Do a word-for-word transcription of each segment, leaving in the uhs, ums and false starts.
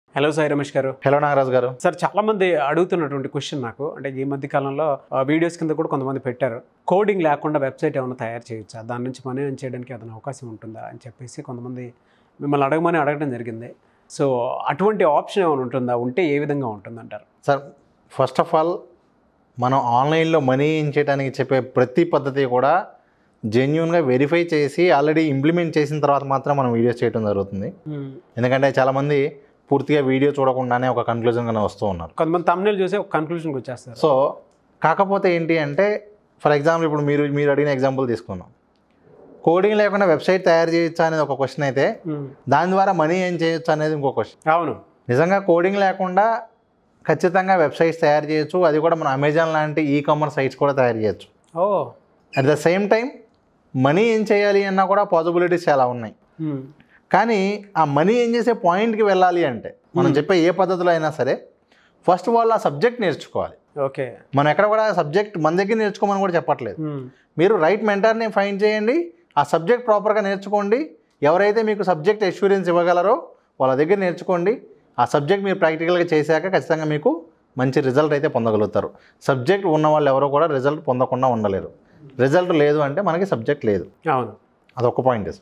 Hello Sai Ramesh గారు. Hello Nagaraju గారు. Sir చాలా మంది అడుగుతున్నటువంటి క్వశ్చన్ నాకు, అంటే ఈ మధ్య కాలంలో వీడియోస్ కింద కూడా కొంతమంది పెట్టారు, కోడింగ్ లేకుండా వెబ్సైట్ ఏమైనా తయారు చేయొచ్చా, దాని నుంచి మనీ ఎర్న్ చేయడానికి ఏదైనా అవకాశం ఉంటుందా అని చెప్పేసి కొంతమంది మిమ్మల్ని అడగమని అడగడం జరిగింది. సో అటువంటి ఆప్షన్ ఏమైనా ఉంటుందా, ఉంటే ఏ విధంగా ఉంటుందంటారు? సార్, ఫస్ట్ ఆఫ్ ఆల్ మనం ఆన్లైన్లో మనీ ఎర్న్ చేయడానికి చెప్పే ప్రతి పద్ధతి కూడా జెన్యూన్గా వెరిఫై చేసి ఆల్రెడీ ఇంప్లిమెంట్ చేసిన తర్వాత మాత్రం మనం వీడియోస్ చేయడం జరుగుతుంది. ఎందుకంటే చాలామంది పూర్తిగా వీడియో చూడకుండానే ఒక కన్క్లూజన్గానే వస్తూ ఉన్నారు. కొంతమంది thumbnail చూసి ఒక కన్క్లూజన్కి వచ్చేస్తారు. సో కాకపోతే ఏంటి అంటే, ఫర్ ఎగ్జాంపుల్ ఇప్పుడు మీరు మీరు అడిగిన ఎగ్జాంపుల్ తీసుకున్నాం, కోడింగ్ లేకుండా వెబ్సైట్ తయారు చేయొచ్చా అనేది ఒక క్వశ్చన్ అయితే, దాని ద్వారా మనీ ఏం చేయొచ్చు అనేది ఇంకో క్వశ్చన్. అవును, నిజంగా కోడింగ్ లేకుండా ఖచ్చితంగా వెబ్సైట్స్ తయారు చేయొచ్చు. అది కూడా మన అమెజాన్ లాంటి ఈ కామర్స్ సైట్స్ కూడా తయారు చేయొచ్చు. Oh at the same time money ఏం చేయాలి అన్నా కూడా పాసిబిలిటీస్ చాలా ఉన్నాయి. కానీ ఆ మనీ ఏం చేసే పాయింట్కి వెళ్ళాలి అంటే మనం చెప్పే ఏ పద్ధతిలో అయినా సరే ఫస్ట్ వాళ్ళు ఆ సబ్జెక్ట్ నేర్చుకోవాలి. ఓకే, మనం ఎక్కడ కూడా సబ్జెక్ట్ మన దగ్గర నేర్చుకోమని కూడా చెప్పట్లేదు. మీరు రైట్ మెంటర్ని ఫైండ్ చేయండి, ఆ సబ్జెక్ట్ ప్రాపర్గా నేర్చుకోండి. ఎవరైతే మీకు సబ్జెక్ట్ ఎష్యూరెన్స్ ఇవ్వగలరో వాళ్ళ దగ్గర నేర్చుకోండి. ఆ సబ్జెక్ట్ మీరు ప్రాక్టికల్గా చేశాక ఖచ్చితంగా మీకు మంచి రిజల్ట్ అయితే పొందగలుగుతారు. సబ్జెక్ట్ ఉన్న వాళ్ళు ఎవరో కూడా రిజల్ట్ పొందకుండా ఉండలేరు. రిజల్ట్ లేదు అంటే మనకి సబ్జెక్ట్ లేదు. అవును, అదొక పాయింట్.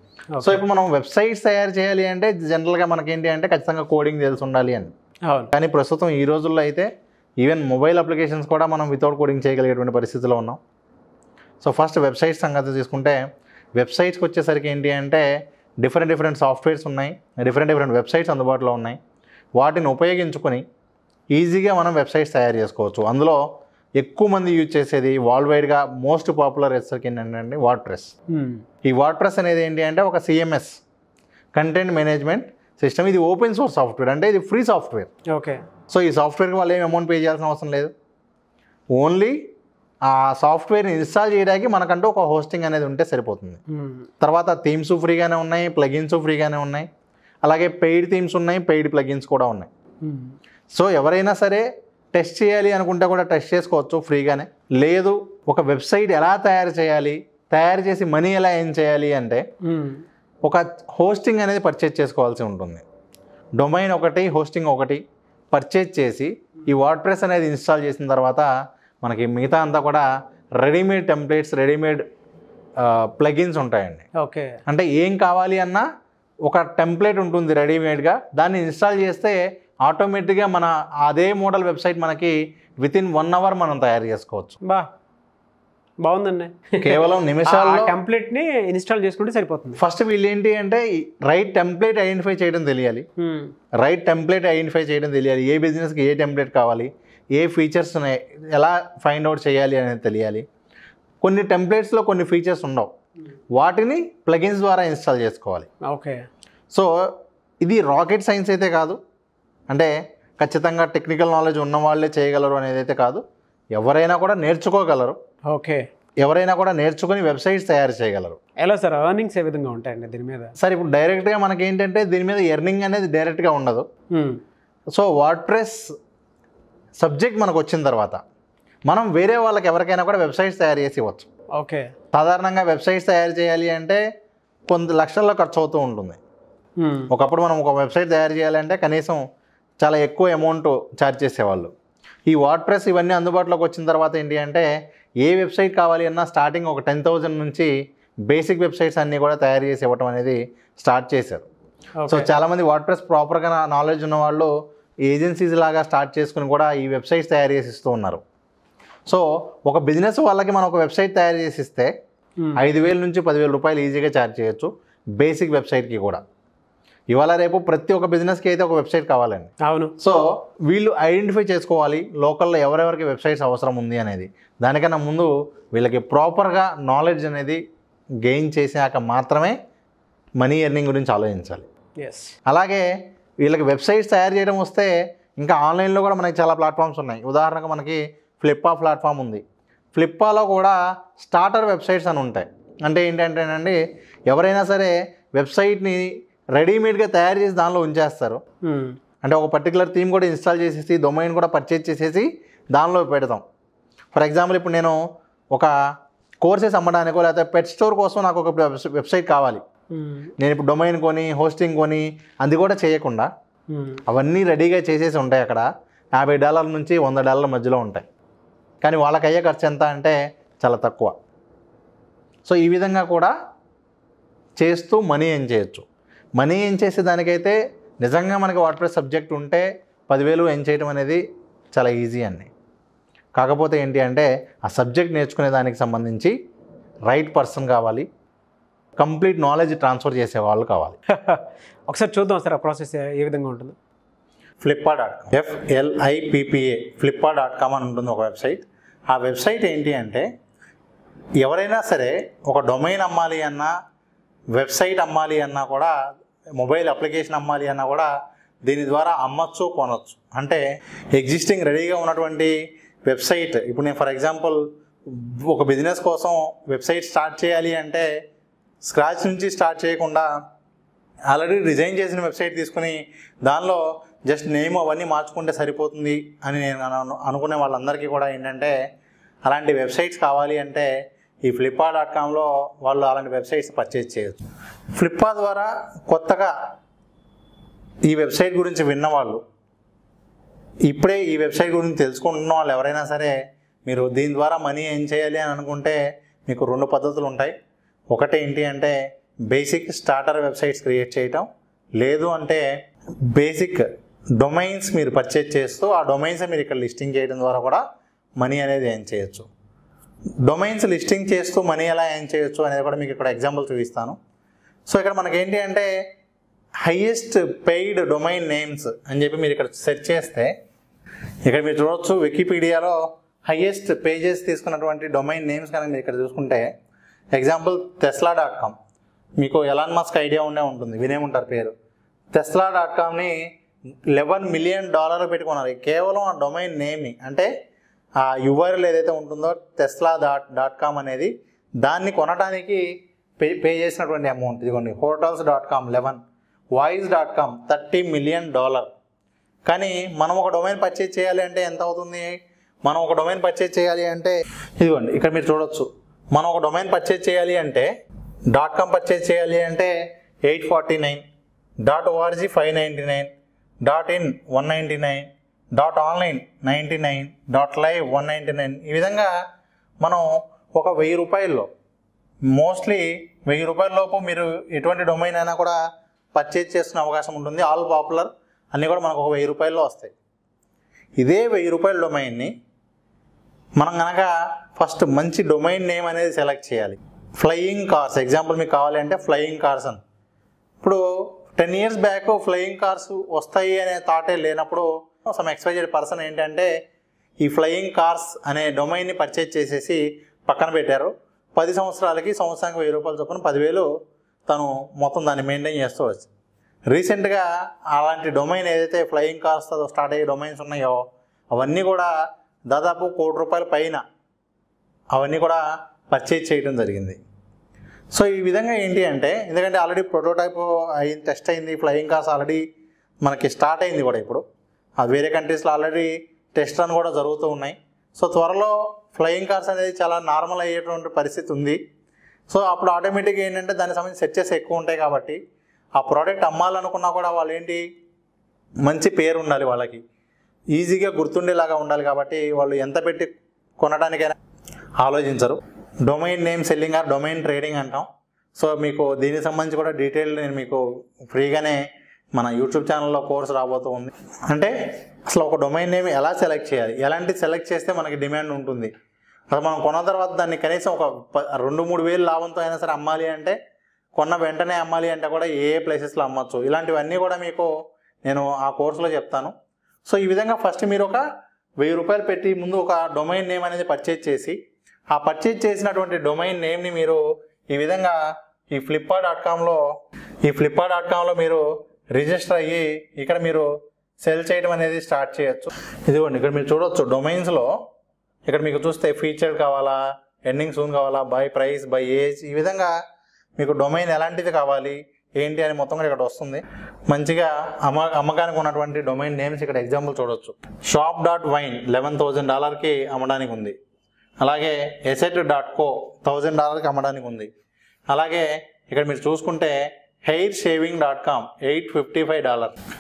సో ఇప్పుడు మనం వెబ్సైట్స్ తయారు చేయాలి అంటే జనరల్గా మనకేంటి అంటే ఖచ్చితంగా కోడింగ్ తెలిసి ఉండాలి అని. కానీ ప్రస్తుతం ఈ రోజుల్లో అయితే ఈవెన్ మొబైల్ అప్లికేషన్స్ కూడా మనం వితౌట్ కోడింగ్ చేయగలిగేటువంటి పరిస్థితిలో ఉన్నాం. సో ఫస్ట్ వెబ్సైట్స్ సంగతి తీసుకుంటే, వెబ్సైట్స్కి వచ్చేసరికి ఏంటి అంటే డిఫరెంట్ డిఫరెంట్ సాఫ్ట్వేర్స్ ఉన్నాయి, డిఫరెంట్ డిఫరెంట్ వెబ్సైట్స్ అందుబాటులో ఉన్నాయి. వాటిని ఉపయోగించుకొని ఈజీగా మనం వెబ్సైట్స్ తయారు చేసుకోవచ్చు. అందులో ఎక్కువ మంది యూజ్ చేసేది వరల్డ్ వైడ్గా మోస్ట్ పాపులర్ వెబ్సైట్ ఏంటంటే వర్డ్ ప్రెస్. ఈ వర్డ్ ప్రెస్ అనేది ఏంటి అంటే ఒక సిఎంఎస్, కంటెంట్ మేనేజ్మెంట్ సిస్టమ్. ఇది ఓపెన్ సోర్స్ సాఫ్ట్వేర్, అంటే ఇది ఫ్రీ సాఫ్ట్వేర్. ఓకే, సో ఈ సాఫ్ట్వేర్కి వాళ్ళు ఏం అమౌంట్ పే చేయాల్సిన అవసరం లేదు. ఓన్లీ ఆ సాఫ్ట్వేర్ని ఇన్స్టాల్ చేయడానికి మనకంటూ ఒక హోస్టింగ్ అనేది ఉంటే సరిపోతుంది. తర్వాత థీమ్స్ ఫ్రీగానే ఉన్నాయి, ప్లగిన్స్ ఫ్రీగానే ఉన్నాయి, అలాగే పెయిడ్ థీమ్స్ ఉన్నాయి, పెయిడ్ ప్లగిన్స్ కూడా ఉన్నాయి. సో ఎవరైనా సరే టెస్ట్ చేయాలి అనుకుంటే కూడా టెస్ట్ చేసుకోవచ్చు ఫ్రీగానే. లేదు ఒక వెబ్సైట్ ఎలా తయారు చేయాలి, తయారు చేసి మనీ ఎలా ఏం చేయాలి అంటే ఒక హోస్టింగ్ అనేది పర్చేజ్ చేసుకోవాల్సి ఉంటుంది. డొమైన్ ఒకటి, హోస్టింగ్ ఒకటి పర్చేజ్ చేసి ఈ వర్డ్ ప్రెస్ అనేది ఇన్స్టాల్ చేసిన తర్వాత మనకి మిగతా అంతా కూడా రెడీమేడ్ టెంప్లెట్స్, రెడీమేడ్ ప్లగిన్స్ ఉంటాయండి. ఓకే, అంటే ఏం కావాలి అన్నా ఒక టెంప్లెట్ ఉంటుంది రెడీమేడ్గా, దాన్ని ఇన్స్టాల్ చేస్తే ఆటోమేటిక్గా మన అదే మోడల్ వెబ్సైట్ మనకి విత్ ఇన్ వన్ అవర్ మనం తయారు చేసుకోవచ్చు. బా బాగుందండి. కేవలం నిమిషాల్లో టెంప్లెట్ని ఇన్స్టాల్ చేసుకుంటే సరిపోతుంది. ఫస్ట్ వీళ్ళు ఏంటి అంటే రైట్ టెంప్లెట్ ఐడెంటిఫై చేయడం తెలియాలి. రైట్ టెంప్లెట్ ఐడెంటిఫై చేయడం తెలియాలి. ఏ బిజినెస్కి ఏ టెంప్లెట్ కావాలి, ఏ ఫీచర్స్ ఎలా ఫైండ్ అవుట్ చేయాలి అనేది తెలియాలి. కొన్ని టెంప్లెట్స్లో కొన్ని ఫీచర్స్ ఉండవు, వాటిని ప్లగిన్స్ ద్వారా ఇన్స్టాల్ చేసుకోవాలి. ఓకే, సో ఇది రాకెట్ సైన్స్ అయితే కాదు, అంటే ఖచ్చితంగా టెక్నికల్ నాలెడ్జ్ ఉన్న వాళ్ళే చేయగలరు అనేది అయితే కాదు. ఎవరైనా కూడా నేర్చుకోగలరు. ఓకే, ఎవరైనా కూడా నేర్చుకుని వెబ్సైట్స్ తయారు చేయగలరు. ఎలా సార్ ఎర్నింగ్స్ ఏ విధంగా ఉంటాయండి దీని మీద? సార్ ఇప్పుడు డైరెక్ట్గా మనకి ఏంటంటే దీని మీద ఎర్నింగ్ అనేది డైరెక్ట్గా ఉండదు. సో వర్డ్ ప్రెస్ సబ్జెక్ట్ మనకు వచ్చిన తర్వాత మనం వేరే వాళ్ళకి ఎవరికైనా కూడా వెబ్సైట్స్ తయారు చేసి ఇవ్వచ్చు. ఓకే, సాధారణంగా వెబ్సైట్స్ తయారు చేయాలి అంటే కొంత లక్షల్లో ఖర్చు అవుతూ ఉంటుంది. ఒకప్పుడు మనం ఒక వెబ్సైట్ తయారు చేయాలంటే కనీసం చాలా ఎక్కువ అమౌంట్ ఛార్జ్ చేసేవాళ్ళు. ఈ వర్డ్ ప్రెస్ ఇవన్నీ అందుబాటులోకి వచ్చిన తర్వాత ఏంటి అంటే ఏ వెబ్సైట్ కావాలి అన్నా స్టార్టింగ్ ఒక టెన్ థౌజండ్ నుంచి బేసిక్ వెబ్సైట్స్ అన్నీ కూడా తయారు చేసి ఇవ్వటం అనేది స్టార్ట్ చేశారు. సో చాలామంది వర్డ్ ప్రెస్ ప్రాపర్గా నాలెడ్జ్ ఉన్న వాళ్ళు ఏజెన్సీస్ లాగా స్టార్ట్ చేసుకుని కూడా ఈ వెబ్సైట్స్ తయారు చేసి ఇస్తూ ఉన్నారు. సో ఒక బిజినెస్ వాళ్ళకి మనం ఒక వెబ్సైట్ తయారు చేసి ఇస్తే ఐదు వేల నుంచి పదివేల రూపాయలు ఈజీగా ఛార్జ్ చేయొచ్చు బేసిక్ వెబ్సైట్కి కూడా. ఇవాళ రేపు ప్రతి ఒక్క బిజినెస్కి అయితే ఒక వెబ్సైట్ కావాలండి. అవును. సో వీళ్ళు ఐడెంటిఫై చేసుకోవాలి లోకల్లో ఎవరెవరికి వెబ్సైట్స్ అవసరం ఉంది అనేది. దానికన్నా ముందు వీళ్ళకి ప్రాపర్గా నాలెడ్జ్ అనేది గెయిన్ చేసాక మాత్రమే మనీ ఎర్నింగ్ గురించి ఆలోచించాలి. అలాగే వీళ్ళకి వెబ్సైట్స్ తయారు చేయడం వస్తే ఇంకా ఆన్లైన్లో కూడా మనకి చాలా ప్లాట్ఫామ్స్ ఉన్నాయి. ఉదాహరణకు మనకి ఫ్లిప్పా ప్లాట్ఫామ్ ఉంది. ఫ్లిప్పాలో కూడా స్టార్టర్ వెబ్సైట్స్ అని ఉంటాయి. అంటే ఏంటంటేనండి, ఎవరైనా సరే వెబ్సైట్ని రెడీమేడ్గా తయారు చేసి దానిలో ఉంచేస్తారు. అంటే ఒక పర్టికులర్ థీమ్ కూడా ఇన్స్టాల్ చేసేసి డొమైన్ కూడా పర్చేజ్ చేసేసి దానిలో పెడతాం. ఫర్ ఎగ్జాంపుల్ ఇప్పుడు నేను ఒక కోర్సెస్ అమ్మడానికో లేకపోతే పెట్ స్టోర్ కోసం నాకు ఒక వెబ్సైట్ కావాలి. నేను ఇప్పుడు డొమైన్ కొని హోస్టింగ్ కొని అది కూడా చేయకుండా అవన్నీ రెడీగా చేసేసి ఉంటాయి అక్కడ. యాభై డాలర్ల నుంచి వంద డాలర్ల మధ్యలో ఉంటాయి. కానీ వాళ్ళకి అయ్యే ఖర్చు ఎంత అంటే చాలా తక్కువ. సో ఈ విధంగా కూడా చేస్తూ మనీ ఎర్న్ చేయొచ్చు. మనీ ఎర్న్ చేసే దానికైతే నిజంగా మనకి వర్డ్ప్రెస్ సబ్జెక్ట్ ఉంటే పదివేలు ఎర్న్ చేయడం అనేది చాలా ఈజీ అండి. కాకపోతే ఏంటి అంటే ఆ సబ్జెక్ట్ నేర్చుకునే దానికి సంబంధించి రైట్ పర్సన్ కావాలి, కంప్లీట్ నాలెడ్జ్ ట్రాన్స్ఫర్ చేసే వాళ్ళు కావాలి. ఒకసారి చూద్దాం సార్ ఆ ప్రాసెస్ ఏ విధంగా ఉంటుంది. Flippa dot com F L I P P A Flippa dot com అని ఉంటుంది ఒక వెబ్సైట్. ఆ వెబ్సైట్ ఏంటి అంటే ఎవరైనా సరే ఒక డొమైన్ అమ్మాలి అన్నా, వెబ్సైట్ అమ్మాలి అన్నా కూడా, మొబైల్ అప్లికేషన్ అమ్మాలి అన్నా కూడా దీని ద్వారా అమ్మచ్చు, కొనవచ్చు. అంటే ఎగ్జిస్టింగ్ రెడీగా ఉన్నటువంటి వెబ్సైట్, ఇప్పుడు నేను ఫర్ ఎగ్జాంపుల్ ఒక బిజినెస్ కోసం వెబ్సైట్ స్టార్ట్ చేయాలి అంటే స్క్రాచ్ నుంచి స్టార్ట్ చేయకుండా ఆల్రెడీ డిజైన్ చేసిన వెబ్సైట్ తీసుకుని దానిలో జస్ట్ నేమ్ అవన్నీ మార్చుకుంటే సరిపోతుంది అని నేను అనుకునే వాళ్ళందరికీ కూడా ఏంటంటే అలాంటి వెబ్సైట్స్ కావాలి అంటే ఈ ఫ్లిప్పా డాట్ కామ్లో వాళ్ళు అలాంటి వెబ్సైట్స్ పర్చేజ్ చేయొచ్చు. ఫ్లిప్పా ద్వారా కొత్తగా ఈ వెబ్సైట్ గురించి విన్నవాళ్ళు, ఇప్పుడే ఈ వెబ్సైట్ గురించి తెలుసుకుంటున్న వాళ్ళు ఎవరైనా సరే మీరు దీని ద్వారా మనీ ఏం చేయాలి అని అనుకుంటే మీకు రెండు పద్ధతులు ఉంటాయి. ఒకటి ఏంటి అంటే బేసిక్ స్టార్టర్ వెబ్సైట్స్ క్రియేట్ చేయటం, లేదు అంటే బేసిక్ డొమైన్స్ మీరు పర్చేజ్ చేస్తూ ఆ డొమైన్స్ మీరు ఇక్కడ లిస్టింగ్ చేయడం ద్వారా కూడా మనీ అనేది ఏం చేయొచ్చు. డొమైన్స్ లిస్టింగ్ చేస్తూ మనీ ఎలా ఏం చేయొచ్చు అనేది కూడా మీకు ఇక్కడ ఎగ్జాంపుల్ చూపిస్తాను. సో ఇక్కడ మనకేంటి అంటే హైయెస్ట్ పెయిడ్ డొమైన్ నేమ్స్ అని చెప్పి మీరు ఇక్కడ సెర్చ్ చేస్తే ఇక్కడ మీరు చూడవచ్చు వికీపీడియాలో హైయెస్ట్ పేజెస్ తీసుకున్నటువంటి డొమైన్ నేమ్స్ కనుక మీరు ఇక్కడ చూసుకుంటే ఎగ్జాంపుల్ టెస్లా డాట్ కామ్, మీకు ఎలాన్ మస్క్ ఐడియా ఉండే ఉంటుంది, వినే ఉంటారు పేరు. టెస్లా డాట్ కామ్ని లెవెన్ మిలియన్ డాలర్లు పెట్టుకున్నారు కేవలం ఆ డొమైన్ నేమ్ని. అంటే ఆ యూఆర్ఎల్ ఏదైతే ఉంటుందో టెస్లా డాట్ డాట్ కామ్ అనేది, దాన్ని కొనడానికి పే పే చేసినటువంటి అమౌంట్ ఇదిగోండి. Hotels dot com eleven, voice dot com thirty million dollar. కానీ మనం ఒక డొమైన్ పర్చేజ్ చేయాలి అంటే ఎంత అవుతుంది? మనం ఒక డొమైన్ పర్చేజ్ చేయాలి అంటే ఇదిగోండి ఇక్కడ మీరు చూడొచ్చు. మనం ఒక డొమైన్ పర్చేజ్ చేయాలి అంటే డాట్ కామ్ పర్చేజ్ చేయాలి అంటే eight forty nine, dot ORG five ninety nine, dot in one ninety nine, dot online ninety nine, dot live one ninety nine. ఈ విధంగా మనం ఒక వెయ్యి రూపాయల్లో మోస్ట్లీ వెయ్యి రూపాయల లోపు మీరు ఎటువంటి డొమైన్ అయినా కూడా పర్చేజ్ చేసుకునే అవకాశం ఉంటుంది. ఆల్ పాపులర్ అన్నీ కూడా మనకు ఒక వెయ్యి రూపాయల్లో వస్తాయి. ఇదే వెయ్యి రూపాయల డొమైన్ని మనం కనుక ఫస్ట్ మంచి డొమైన్ నేమ్ అనేది సెలెక్ట్ చేయాలి. ఫ్లయింగ్ కార్స్ ఎగ్జాంపుల్ మీకు కావాలి అంటే ఫ్లయింగ్ కార్స్ అని. ఇప్పుడు ten years back flying cars వస్తాయి అనే థాటే లేనప్పుడు సమ్ ఎక్స్పైజెడ్ పర్సన్ ఏంటంటే ఈ ఫ్లయింగ్ కార్స్ అనే డొమైన్ని పర్చేజ్ చేసేసి పక్కన పెట్టారు. పది సంవత్సరాలకి సంవత్సరానికి వెయ్యి రూపాయలు చొప్పున పదివేలు తను మొత్తం దాన్ని మెయింటైన్ చేస్తూ వచ్చు. రీసెంట్గా అలాంటి డొమైన్ ఏదైతే ఫ్లయింగ్ కార్స్తో స్టార్ట్ అయ్యే డొమైన్స్ ఉన్నాయో అవన్నీ కూడా దాదాపు కోటి రూపాయల పైన అవన్నీ కూడా పర్చేజ్ చేయడం జరిగింది. సో ఈ విధంగా ఏంటి అంటే ఎందుకంటే ఆల్రెడీ ప్రోటోటైప్ అయింది, టెస్ట్ అయింది, ఫ్లయింగ్ కార్స్ ఆల్రెడీ మనకి స్టార్ట్ అయింది కూడా. ఇప్పుడు అది వేరే కంట్రీస్లో ఆల్రెడీ టెస్ట్ రన్ కూడా జరుగుతూ ఉన్నాయి. సో త్వరలో ఫ్లయింగ్ కార్స్ అనేది చాలా నార్మల్ అయ్యేటువంటి పరిస్థితి ఉంది. సో అప్పుడు ఆటోమేటిక్గా ఏంటంటే దానికి సంబంధించి సెర్చెస్ ఎక్కువ ఉంటాయి కాబట్టి ఆ ప్రోడక్ట్ అమ్మాలనుకున్నా కూడా వాళ్ళు ఏంటి మంచి పేరు ఉండాలి, వాళ్ళకి ఈజీగా గుర్తుండేలాగా ఉండాలి. కాబట్టి వాళ్ళు ఎంత పెట్టి కొనడానికైనా ఆలోచించరు. Domain name selling or domain trading అంటాం. సో మీకు దీనికి సంబంధించి కూడా డీటెయిల్ నేను మీకు ఫ్రీగానే మన యూట్యూబ్ ఛానల్లో కోర్స్ రాబోతూ ఉంది. అంటే అసలు ఒక డొమైన్ నేమ్ ఎలా సెలెక్ట్ చేయాలి, ఎలాంటి సెలెక్ట్ చేస్తే మనకి డిమాండ్ ఉంటుంది, అసలు మనం కొన్న తర్వాత దాన్ని కనీసం ఒక రెండు మూడు వేలు లాభంతో అయినా సరే అమ్మాలి అంటే, కొన్న వెంటనే అమ్మాలి అంటే కూడా ఏ ఏ ప్లేసెస్లో అమ్మచ్చు, ఇలాంటివన్నీ కూడా మీకు నేను ఆ కోర్సులో చెప్తాను. సో ఈ విధంగా ఫస్ట్ మీరు ఒక వెయ్యి రూపాయలు పెట్టి ముందు ఒక డొమైన్ నేమ్ అనేది పర్చేజ్ చేసి ఆ పర్చేజ్ చేసినటువంటి డొమైన్ నేమ్ని మీరు ఈ విధంగా ఈ ఫ్లిప్పా డాట్ కామ్లో ఈ ఫ్లిప్పా డాట్ కామ్లో మీరు రిజిస్టర్ అయ్యి ఇక్కడ మీరు సెల్ చేయడం అనేది స్టార్ట్ చేయొచ్చు. ఇదిగోండి ఇక్కడ మీరు చూడవచ్చు డొమైన్స్లో ఇక్కడ మీకు చూస్తే ఫీచర్డ్ కావాలా, ఎండింగ్ సూన్ కావాలా, బై ప్రైస్, బై ఏజ్, ఈ విధంగా మీకు డొమైన్ ఎలాంటిది కావాలి ఏంటి అని మొత్తం కూడా ఇక్కడ వస్తుంది. మంచిగా అమ్మ అమ్మకానికి ఉన్నటువంటి డొమైన్ నేమ్స్ ఇక్కడ ఎగ్జాంపుల్ చూడవచ్చు. Shop dot wine eleven thousand డాలర్కి అమ్మడానికి ఉంది. అలాగే ఎసెట్ డాట్ కో థౌజండ్ డాలర్కి అమ్మడానికి ఉంది. అలాగే ఇక్కడ మీరు చూసుకుంటే hair shaving dot com eight fifty five dollar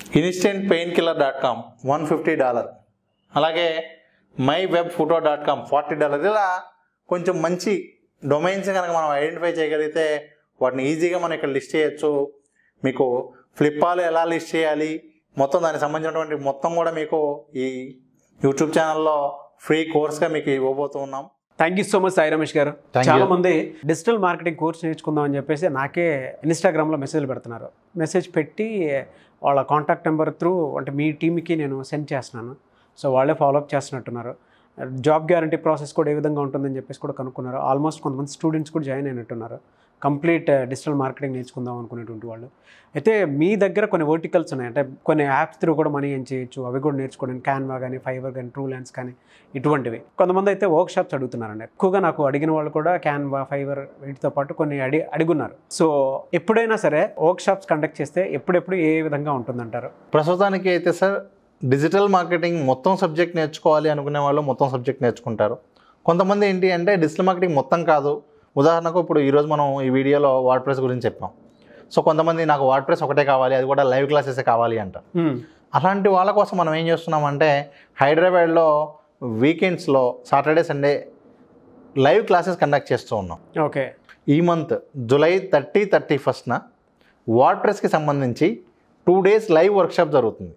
instant pain killer dot com one fifty dollar అలాగే my web photo dot com forty dollar ఇలా కొంచెం మంచి డొమైన్స్ కనుక మనం ఐడెంటిఫై చేయగలిగితే వాటిని ఈజీగా మనం ఇక్కడ లిస్ట్ చేయొచ్చు. మీకు ఫ్లిప్పాలో ఎలా లిస్ట్ చేయాలి మొత్తం దానికి సంబంధించినటువంటి మొత్తం కూడా మీకు ఈ యూట్యూబ్ ఛానల్లో ఫ్రీ కోర్స్గా మీకు ఇవ్వబోతూ ఉన్నాం. Thank you so much Sai Ramesh గారు. చాలా మంది డిజిటల్ మార్కెటింగ్ కోర్స్ నేర్చుకుందాం అని చెప్పేసి నాకే ఇన్స్టాగ్రామ్లో మెసేజ్లు పెడుతున్నారు. మెసేజ్ పెట్టి వాళ్ళ కాంటాక్ట్ నెంబర్ త్రూ అంటే మీ టీమ్కి నేను సెండ్ చేస్తున్నాను. సో వాళ్ళే ఫాలోఅప్ చేస్తున్నట్టున్నారు. జాబ్ గ్యారంటీ ప్రాసెస్ కూడా ఏ విధంగా ఉంటుందని చెప్పేసి కూడా కనుక్కున్నారు. ఆల్మోస్ట్ కొంతమంది స్టూడెంట్స్ కూడా జాయిన్ అయినట్టున్నారు కంప్లీట్ డిజిటల్ మార్కెటింగ్ నేర్చుకుందాం అనుకునేటువంటి వాళ్ళు. అయితే మీ దగ్గర కొన్ని వర్టికల్స్ ఉన్నాయి, అంటే కొన్ని యాప్స్ త్రూ కూడా మనీ ఏం చేయొచ్చు, అవి కూడా నేర్చుకోవడానికి క్యాన్వా కానీ ఫైవర్ కానీ ట్రూ ల్యాన్స్ కానీ ఇటువంటివి. కొంతమంది అయితే వర్క్ షాప్స్ అడుగుతున్నారండి. ఎక్కువగా నాకు అడిగిన వాళ్ళు కూడా క్యాన్వా ఫైవర్ వీటితో పాటు కొన్ని అడి అడుగున్నారు. సో ఎప్పుడైనా సరే వర్క్ షాప్స్ కండక్ట్ చేస్తే ఎప్పుడెప్పుడు ఏ విధంగా ఉంటుందంటారు? ప్రస్తుతానికి అయితే సార్ డిజిటల్ మార్కెటింగ్ మొత్తం సబ్జెక్ట్ నేర్చుకోవాలి అనుకునే వాళ్ళు మొత్తం సబ్జెక్ట్ నేర్చుకుంటారు. కొంతమంది ఏంటి అంటే డిజిటల్ మార్కెటింగ్ మొత్తం కాదు, ఉదాహరణకు ఇప్పుడు ఈరోజు మనం ఈ వీడియోలో వర్డ్ ప్రెస్ గురించి చెప్పాం. సో కొంతమంది నాకు వర్డ్ ప్రెస్ ఒకటే కావాలి, అది కూడా లైవ్ క్లాసెసే కావాలి అంటారు. అలాంటి వాళ్ళ కోసం మనం ఏం చేస్తున్నామంటే హైదరాబాద్లో వీకెండ్స్లో Saturday Sunday live classes conduct చేస్తూ ఉన్నాం. ఓకే. ఈ మంత్ జూలై థర్టీ థర్టీ ఫస్ట్న వర్డ్ ప్రెస్కి సంబంధించి టూ డేస్ లైవ్ వర్క్షాప్ జరుగుతుంది.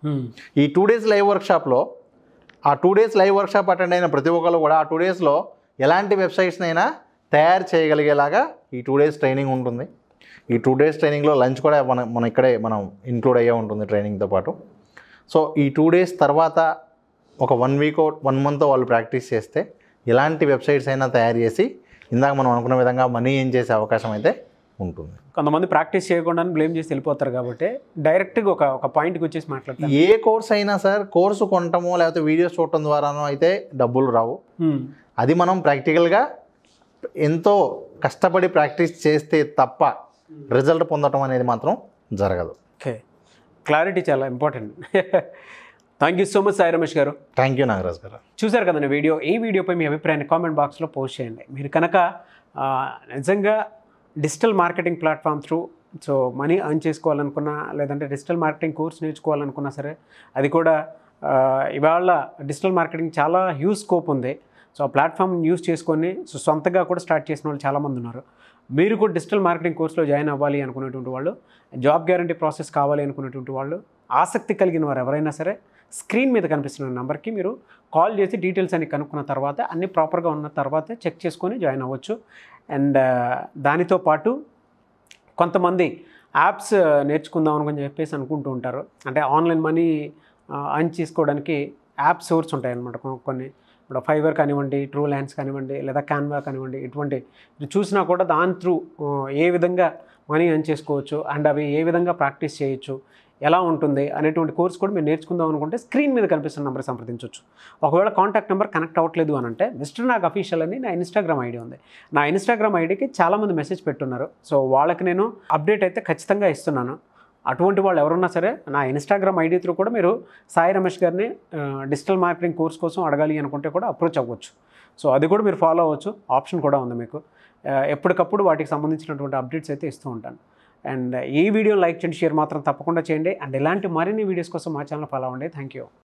ఈ టూ డేస్ లైవ్ వర్క్షాప్లో ఆ two days live workshop attend అయిన ప్రతి ఒక్కరు కూడా ఆ టూ డేస్లో ఎలాంటి వెబ్సైట్స్నైనా తయారు చేయగలిగేలాగా ఈ టూ డేస్ ట్రైనింగ్ ఉంటుంది. ఈ టూ డేస్ ట్రైనింగ్లో లంచ్ కూడా మనం మనం ఇక్కడే మనం ఇంక్లూడ్ అయ్యే ఉంటుంది ట్రైనింగ్తో పాటు. సో ఈ టూ డేస్ తర్వాత ఒక వన్ వీక్ వన్ మంత్ వాళ్ళు ప్రాక్టీస్ చేస్తే ఎలాంటి వెబ్సైట్స్ అయినా తయారు చేసి ఇందాక మనం అనుకున్న విధంగా మనీ ఏం చేసే అవకాశం అయితే ఉంటుంది. కొంతమంది ప్రాక్టీస్ చేయకుండా బ్లేమ్ చేసి వెళ్ళిపోతారు కాబట్టి డైరెక్ట్గా ఒక ఒక పాయింట్కి వచ్చేసి మాట్లాడతారు. ఏ కోర్స్ అయినా సార్ కోర్సు కొనటమో లేకపోతే వీడియోస్ చూడటం ద్వారానో అయితే డబ్బులు రావు. అది మనం ప్రాక్టికల్గా ఎంతో కష్టపడి ప్రాక్టీస్ చేస్తే తప్ప రిజల్ట్ పొందడం అనేది మాత్రం జరగదు. ఓకే, క్లారిటీ చాలా important. Thank you so much Sai Ramesh గారు. థ్యాంక్ యూ నాగరాజ్ గారు. చూసారు కదండి వీడియో. ఈ వీడియోపై మీ అభిప్రాయాన్ని కామెంట్ బాక్స్లో పోస్ట్ చేయండి. మీరు కనుక నిజంగా digital marketing platform through so money earn చేసుకోవాలనుకున్నా లేదంటే డిజిటల్ మార్కెటింగ్ కోర్స్ నేర్చుకోవాలనుకున్నా సరే అది కూడా ఇవాళ డిజిటల్ మార్కెటింగ్ చాలా హ్యూజ్ స్కోప్ ఉంది. సో ఆ ప్లాట్ఫామ్ యూస్ చేసుకొని సో సొంతగా కూడా స్టార్ట్ చేసిన వాళ్ళు చాలామంది ఉన్నారు. మీరు కూడా డిజిటల్ మార్కెటింగ్ కోర్సులో జాయిన్ అవ్వాలి అనుకునేటువంటి వాళ్ళు, జాబ్ గ్యారంటీ ప్రాసెస్ కావాలి అనుకునేటువంటి వాళ్ళు, ఆసక్తి కలిగిన వారు ఎవరైనా సరే స్క్రీన్ మీద కనిపిస్తున్న నెంబర్కి మీరు కాల్ చేసి డీటెయిల్స్ అన్ని కనుక్కున్న తర్వాత అన్నీ ప్రాపర్గా ఉన్న తర్వాత చెక్ చేసుకొని జాయిన్ అవ్వచ్చు. అండ్ దానితో పాటు కొంతమంది యాప్స్ నేర్చుకుందాం అని చెప్పేసి అనుకుంటూ ఉంటారు. అంటే ఆన్లైన్ మనీ అర్న్ చేసుకోవడానికి యాప్ సోర్స్ ఉంటాయి అన్నమాట కొన్ని. ఇప్పుడు ఫైవర్ కానివ్వండి, ట్రూ ల్యాన్స్ కానివ్వండి, లేదా క్యాన్వా కానివ్వండి, ఇటువంటి చూసినా కూడా దాని త్రూ ఏ విధంగా మనీ ఎర్న్ చేసుకోవచ్చు అండ్ అవి ఏ విధంగా ప్రాక్టీస్ చేయొచ్చు, ఎలా ఉంటుంది అనేటువంటి కోర్స్ కూడా మీరు నేర్చుకుందాం అనుకుంటే స్క్రీన్ మీద కనిపిస్తున్న నెంబర్ సంప్రదించవచ్చు. ఒకవేళ కాంటాక్ట్ నెంబర్ కనెక్ట్ అవ్వట్లేదు అని అంటే మిస్టర్ నాగ్ అఫీషియల్ అని నా ఇన్స్టాగ్రామ్ ఐడి ఉంది. నా ఇన్స్టాగ్రామ్ ఐడికి చాలామంది మెసేజ్ పెట్టున్నారు. సో వాళ్ళకి నేను అప్డేట్ అయితే ఖచ్చితంగా ఇస్తున్నాను. అటువంటి వాళ్ళు ఎవరున్నా సరే నా ఇన్స్టాగ్రామ్ ఐడి త్రూ కూడా మీరు సాయి రమేష్ గారిని డిజిటల్ మార్కెటింగ్ కోర్స్ కోసం అడగాలి అనుకుంటే కూడా అప్రోచ్ అవ్వచ్చు. సో అది కూడా మీరు ఫాలో అవ్వచ్చు, ఆప్షన్ కూడా ఉంది మీకు. ఎప్పటికప్పుడు వాటికి సంబంధించినటువంటి అప్డేట్స్ అయితే ఇస్తూ ఉంటాను. అండ్ ఈ వీడియో లైక్ చేయండి, షేర్ మాత్రం తప్పకుండా చేయండి. అండ్ ఇలాంటి మరిన్ని వీడియోస్ కోసం మా ఛానల్ ఫాలో అవ్వండి. Thank you.